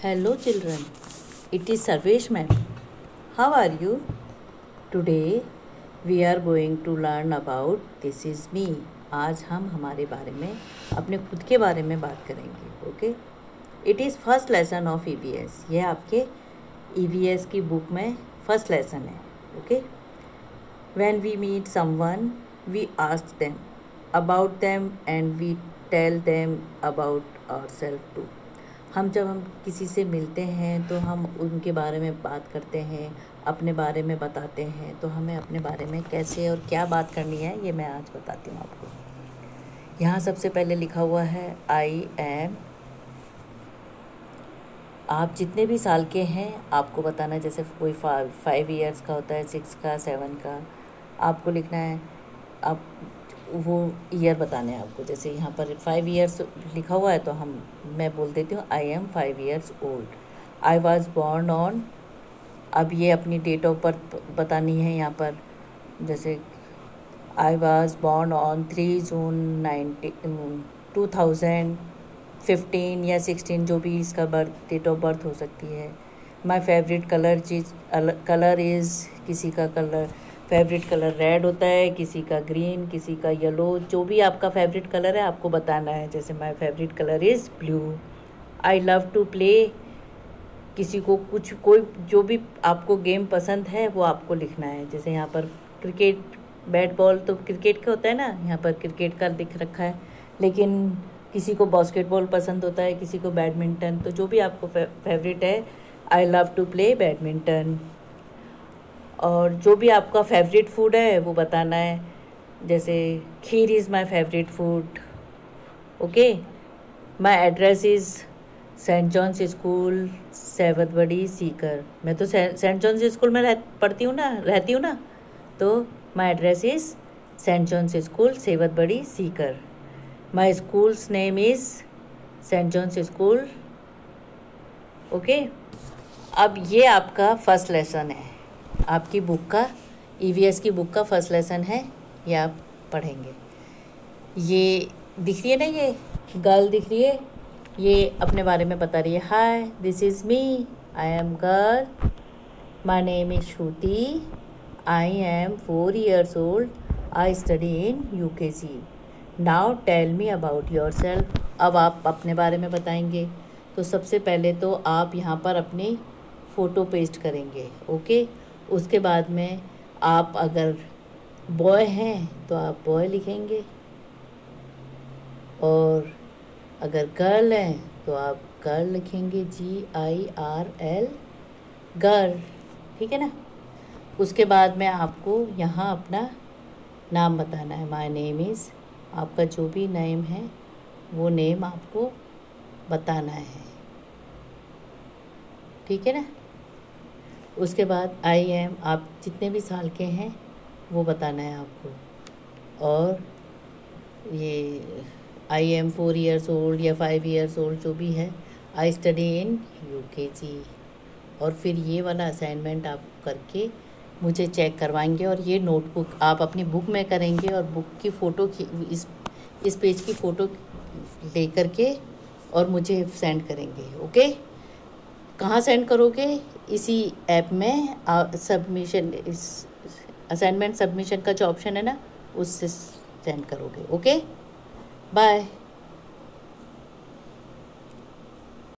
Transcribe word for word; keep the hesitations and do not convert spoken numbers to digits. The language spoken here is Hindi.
Hello children, it is Sarvesh ma'am. How are you? Today we are going to learn about this is me. आज हम हमारे बारे में अपने खुद के बारे में बात करेंगे. Okay, it is first lesson of E V S. यह आपके ई वी एस की बुक में फर्स्ट लेसन है. Okay, when we meet someone we ask them about them and we tell them about ourself too. हम जब हम किसी से मिलते हैं तो हम उनके बारे में बात करते हैं, अपने बारे में बताते हैं. तो हमें अपने बारे में कैसे और क्या बात करनी है ये मैं आज बताती हूँ आपको. यहाँ सबसे पहले लिखा हुआ है आई एम. आप जितने भी साल के हैं आपको बताना है. जैसे कोई फाइव फाइव ईयर्स का होता है, सिक्स का, सेवन का, आपको लिखना है. आप वो ईयर बताने हैं आपको. जैसे यहाँ पर फाइव ईयर्स लिखा हुआ है तो हम मैं बोल देती हूँ I am five years old. I was born on. अब ये अपनी डेट ऑफ बर्थ बतानी है यहाँ पर. जैसे I was born on three June nineteen two thousand fifteen या सिक्सटीन, जो भी इसका बर्थ डेट ऑफ बर्थ हो सकती है. माई फेवरेट कलर चीज कलर इज़, किसी का कलर फेवरेट कलर रेड होता है, किसी का ग्रीन, किसी का येलो. जो भी आपका फेवरेट कलर है आपको बताना है. जैसे my favourite colour is blue. I love to play. किसी को कुछ कोई जो भी आपको गेम पसंद है वो आपको लिखना है. जैसे यहाँ पर क्रिकेट, बैट बॉल तो क्रिकेट का होता है ना, यहाँ पर क्रिकेट का लिख रखा है. लेकिन किसी को बास्केटबॉल पसंद होता है, किसी को बैडमिंटन. तो जो भी आपको फेवरेट है, I love to play badminton. और जो भी आपका फेवरेट फूड है वो बताना है. जैसे kheer is my favourite food. Okay, my address is saint John's school, Sevatbadi, Sikar. मैं तो सेंट जॉन्स स्कूल में रह पढ़ती हूँ ना रहती हूँ ना तो my address is saint John's school, Sevatbadi, Sikar. My school's name is saint John's school. Okay, अब ये आपका फर्स्ट लेसन है. आपकी बुक का ई वी एस की बुक का फर्स्ट लेसन है. ये आप पढ़ेंगे. ये दिख रही है ना, ये गर्ल दिख रही है, ये अपने बारे में बता रही है. Hi, this is me. I am girl. My name is Shruti. I am four years old. I study in U K G. Now tell me about yourself. अब आप अपने बारे में बताएंगे. तो सबसे पहले तो आप यहाँ पर अपनी फ़ोटो पेस्ट करेंगे. ओके, उसके बाद में आप अगर बॉय हैं तो आप बॉय लिखेंगे, और अगर गर्ल हैं तो आप गर्ल लिखेंगे, G I R L, girl. ठीक है ना. उसके बाद में आपको यहाँ अपना नाम बताना है. माय नेम इज़, आपका जो भी नेम है वो नेम आपको बताना है. ठीक है ना. उसके बाद आई एम, आप जितने भी साल के हैं वो बताना है आपको. और ये I am four years old या फाइव ईयर्स ओल्ड जो भी है. आई स्टडी इन यू के जी. और फिर ये वाला असाइनमेंट आप करके मुझे चेक करवाएंगे. और ये नोटबुक आप अपनी बुक में करेंगे और बुक की फ़ोटो इस इस पेज की फ़ोटो ले करके और मुझे सेंड करेंगे. ओके, कहाँ सेंड करोगे? इसी ऐप में सबमिशन, इस असाइनमेंट सबमिशन का जो ऑप्शन है ना, उससे सेंड करोगे. Okay, bye.